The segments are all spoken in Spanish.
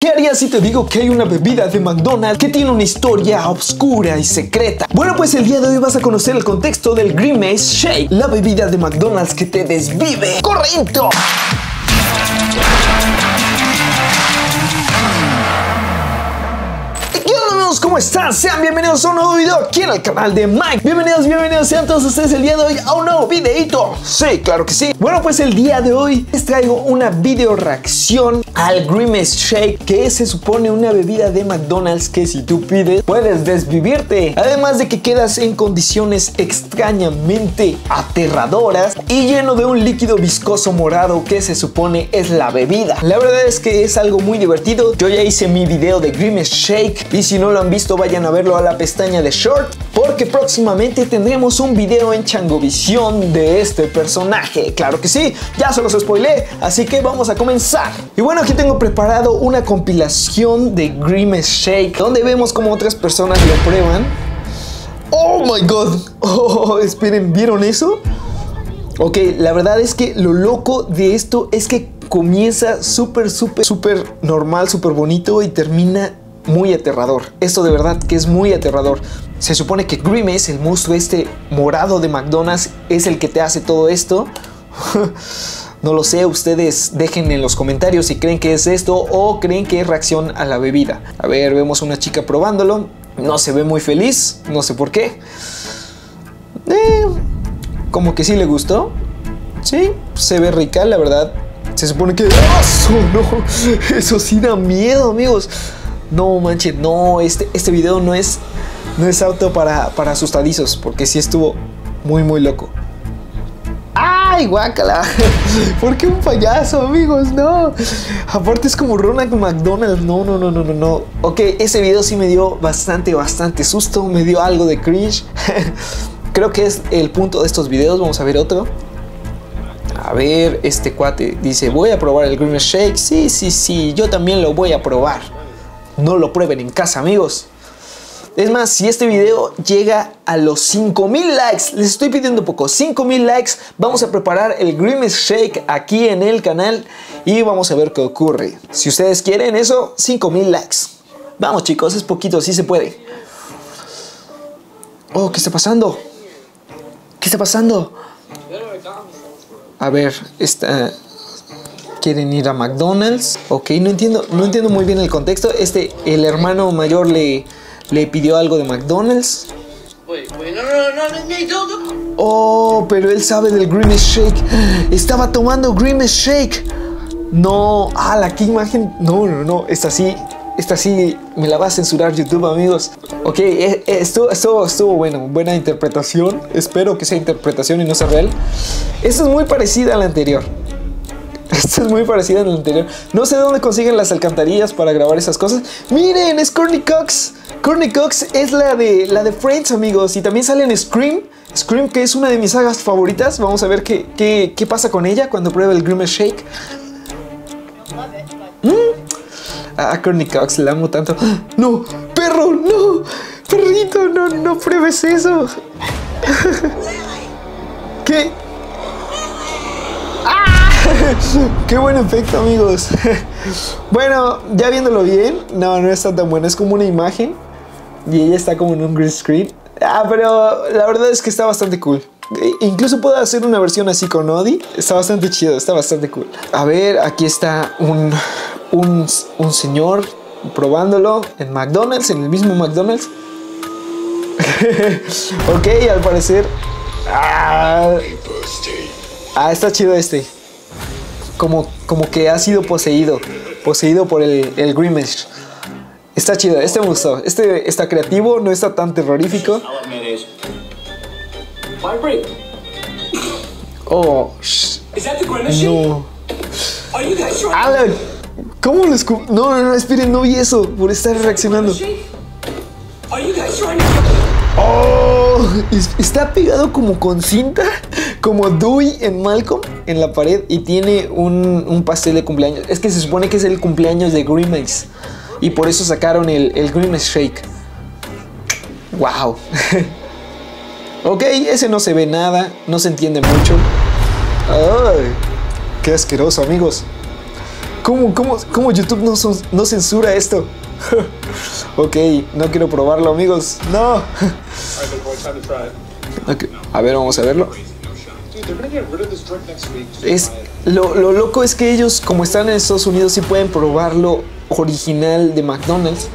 ¿Qué harías si te digo que hay una bebida de McDonald's que tiene una historia oscura y secreta? Bueno, pues el día de hoy vas a conocer el contexto del Grimace Shake, la bebida de McDonald's que te desvive. ¡Correcto! ¿Cómo están? Sean bienvenidos a un nuevo video aquí en el canal de Mike. Bienvenidos sean todos ustedes el día de hoy a un nuevo videito. Sí, claro que sí. Bueno, pues el día de hoy les traigo una video reacción al Grimace Shake, que se supone una bebida de McDonald's que si tú pides puedes desvivirte. Además de que quedas en condiciones extrañamente aterradoras y lleno de un líquido viscoso morado que se supone es la bebida. La verdad es que es algo muy divertido. Yo ya hice mi video de Grimace Shake y si no lo han visto vayan a verlo a la pestaña de short, porque próximamente tendremos un video en Changovisión de este personaje. Claro que sí, ya se los spoileé, así que vamos a comenzar. Y bueno, aquí tengo preparado una compilación de Grimace Shake donde vemos como otras personas lo prueban. Oh my god, esperen, ¿vieron eso? Ok, la verdad es que lo loco de esto es que comienza súper normal, súper bonito y termina muy aterrador. Esto de verdad que es muy aterrador. Se supone que Grimace, el monstruo este morado de McDonald's, es el que te hace todo esto. No lo sé, ustedes dejen en los comentarios si creen que es esto o creen que es reacción a la bebida. A ver, vemos a una chica probándolo. No se ve muy feliz, no sé por qué. Como que sí le gustó. Sí, se ve rica, la verdad. Se supone que... ¡Oh, no! Eso sí da miedo, amigos. No manches, no, este video no es apto para asustadizos, porque sí estuvo muy loco. ¡Ay, guácala! ¿Por qué un payaso, amigos? No. Aparte es como Ronald McDonald. No. Ok, ese video sí me dio bastante susto. Me dio algo de cringe. Creo que es el punto de estos videos. Vamos a ver otro. A ver, este cuate dice, voy a probar el Grimace Shake. Sí, yo también lo voy a probar. No lo prueben en casa, amigos. Es más, si este video llega a los 5000 likes, les estoy pidiendo poco, 5000 likes, vamos a preparar el Grimace Shake aquí en el canal y vamos a ver qué ocurre. Si ustedes quieren eso, 5000 likes. Vamos, chicos, es poquito, sí se puede. Oh, ¿qué está pasando? ¿Qué está pasando? A ver, quieren ir a McDonald's. Ok, no entiendo muy bien el contexto. El hermano mayor le pidió algo de McDonald's. Oh, pero él sabe del Grimace Shake. Estaba tomando Grimace Shake. No, qué imagen. No, esta sí me la va a censurar YouTube, amigos. Ok, estuvo bueno, buena interpretación. Espero que sea interpretación y no sea real. Esta es muy parecida a la anterior. No sé de dónde consiguen las alcantarillas para grabar esas cosas. Miren, es Courteney Cox. Courteney Cox es la de Friends, amigos. Y también sale en Scream, que es una de mis sagas favoritas. Vamos a ver qué pasa con ella cuando prueba el Grimace Shake. Courteney Cox, la amo tanto. No, perro, no. Perrito, no pruebes eso. ¿Qué? Qué buen efecto, amigos. Bueno, ya viéndolo bien, no está tan bueno. Es como una imagen y ella está como en un green screen. Pero la verdad es que está bastante cool. Incluso puedo hacer una versión así con Odie. Está bastante chido, está bastante cool. A ver, aquí está un señor probándolo en McDonald's, en el mismo McDonald's. Ok, al parecer está chido este. Como que ha sido poseído por el Grimace. Está chido, me gustó. Está creativo, no está tan terrorífico. Oh, no. Alan, ¿cómo lo escupo? No, esperen, no vi eso por estar reaccionando. Oh, está pegado como con cinta, como Dewey en Malcolm en la pared, y tiene un pastel de cumpleaños. Es que se supone que es el cumpleaños de Grimace y por eso sacaron el Grimace Shake. Wow. Ok, ese no se ve nada, no se entiende mucho. Ay, qué asqueroso, amigos. ¿Cómo YouTube no censura esto? Ok, no quiero probarlo, amigos. No. Okay. A ver, vamos a verlo. Lo loco es que ellos, como están en Estados Unidos, sí pueden probarlo original de McDonald's.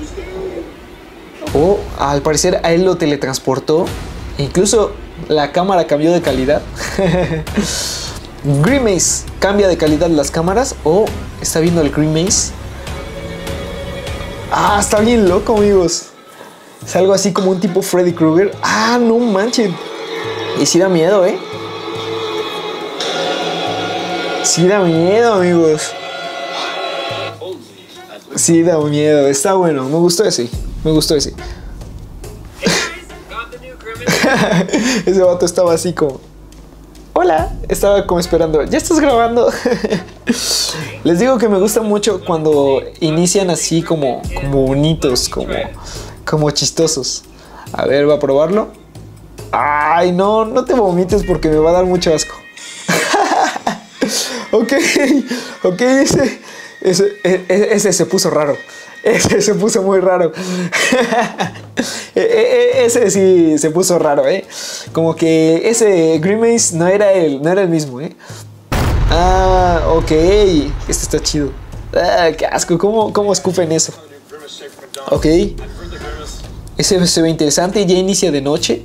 O al parecer a él lo teletransportó. Incluso la cámara cambió de calidad. Grimace cambia de calidad las cámaras. O está viendo el Grimace. Ah, está bien loco, amigos. Es algo así como un tipo Freddy Krueger. Ah, no manchen. Y sí da miedo, Sí da miedo, amigos. Sí da miedo. Está bueno. Me gustó ese. Ese vato estaba así como... Hola. Estaba como esperando. ¿Ya estás grabando? Les digo que me gusta mucho cuando inician así como bonitos, como chistosos. A ver, ¿va a probarlo? Ay, no te vomites porque me va a dar mucho asco. Ok, ese se puso raro. Ese se puso muy raro. Ese sí se puso raro, Como que ese Grimace no era el mismo, Ah, ok. Este está chido. Ah, qué asco. ¿Cómo escupen eso? Ok. Ese se ve interesante. Ya inicia de noche.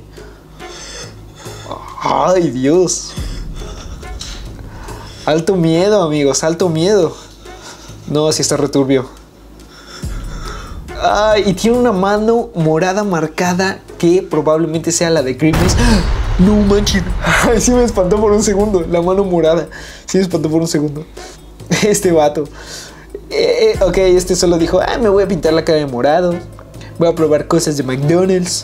Ay, Dios. Alto miedo, amigos. Alto miedo. No, sí está returbio. Ay, y tiene una mano morada marcada que probablemente sea la de Grimace. No manches. Ay, sí me espantó por un segundo. La mano morada. Sí me espantó por un segundo. Este vato. Ok, este solo dijo, me voy a pintar la cara de morado. Voy a probar cosas de McDonald's.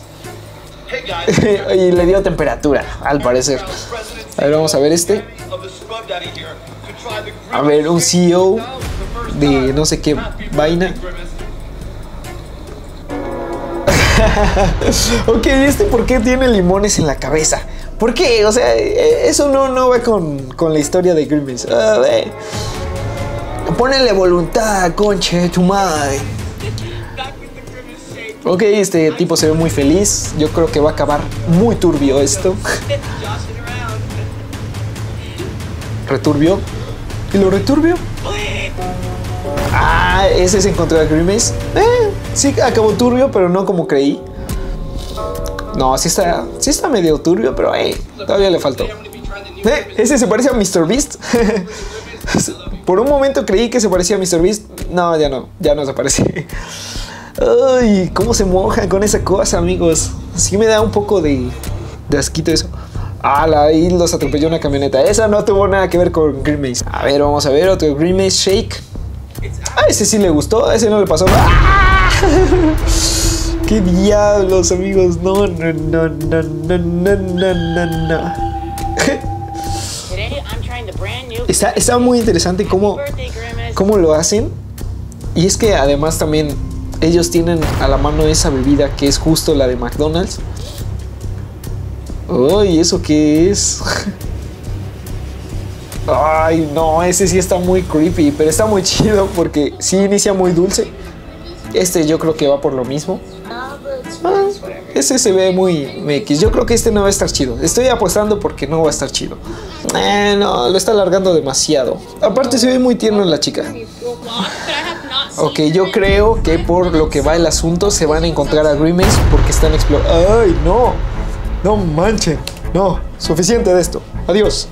Y le dio temperatura, al parecer. A ver, vamos a ver este. A ver, un CEO de no sé qué vaina. Ok, ¿por qué tiene limones en la cabeza? ¿Por qué? O sea, eso no va con la historia de Grimace. Ponele voluntad, conche tu madre. Ok, este tipo se ve muy feliz. Yo creo que va a acabar muy turbio esto. Returbio. ¿Y lo returbio? Ah, ese se encontró a Grimace. Sí acabó turbio, pero no como creí. No, sí está medio turbio, pero todavía le faltó. Ese se parece a MrBeast. Por un momento creí que se parecía a MrBeast. No, ya no se parece. Ay, cómo se mojan con esa cosa, amigos. Sí me da un poco de asquito eso. Ahí los atropelló una camioneta. Esa no tuvo nada que ver con Grimace. A ver, vamos a ver otro Grimace Shake. Ese sí le gustó, ese no le pasó nada. ¡Qué diablos, amigos! No. Está muy interesante cómo lo hacen. Y es que además también ellos tienen a la mano esa bebida que es justo la de McDonald's. ¡Ay! ¿Eso qué es? Ay, no, ese sí está muy creepy, pero está muy chido porque sí inicia muy dulce. Este yo creo que va por lo mismo. Ese se ve muy MX. Yo creo que este no va a estar chido. Estoy apostando porque no va a estar chido. No, lo está alargando demasiado. Aparte se ve muy tierno la chica. Ok, yo creo que por lo que va el asunto se van a encontrar a Grimace porque están explorando. ¡Ay, no! No manchen. No, suficiente de esto. Adiós.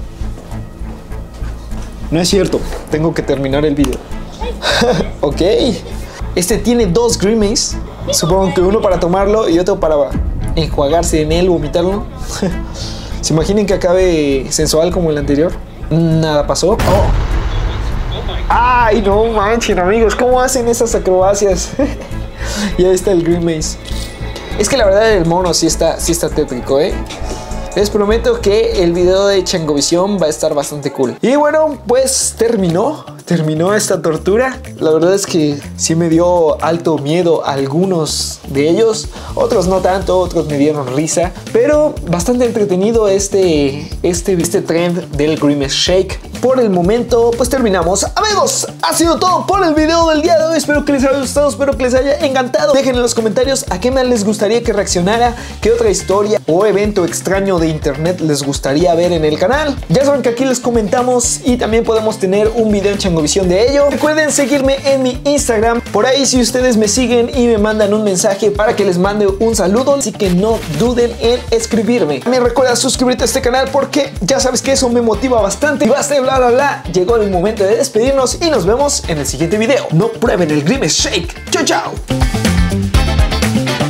No es cierto. Tengo que terminar el video. Ok. Este tiene dos Grimace. Supongo que uno para tomarlo y otro para enjuagarse en él, vomitarlo. ¿Se imaginen que acabe sensual como el anterior? Nada pasó. ¡Ay, no manchen, amigos! ¿Cómo hacen esas acrobacias? Y ahí está el Grimace. Es que la verdad el mono sí está tétrico, Les prometo que el video de Changovisión va a estar bastante cool. Y bueno, pues terminó esta tortura. La verdad es que sí me dio alto miedo a algunos de ellos. Otros no tanto, otros me dieron risa. Pero bastante entretenido este trend del Grimace Shake. por el momento pues terminamos. Amigos, ha sido todo por el video del día de hoy. Espero que les haya gustado, espero que les haya encantado. Dejen en los comentarios a qué más les gustaría que reaccionara, qué otra historia o evento extraño de internet les gustaría ver en el canal. Ya saben que aquí les comentamos y también podemos tener un video en Changovisión de ello. Recuerden seguirme en mi Instagram. Por ahí, si ustedes me siguen y me mandan un mensaje para que les mande un saludo, así que no duden en escribirme. También recuerda suscribirte a este canal porque ya sabes que eso me motiva bastante. Y basta de bla bla bla. Llegó el momento de despedirnos y nos vemos en el siguiente video. No prueben el Grimace Shake. Chao, chao.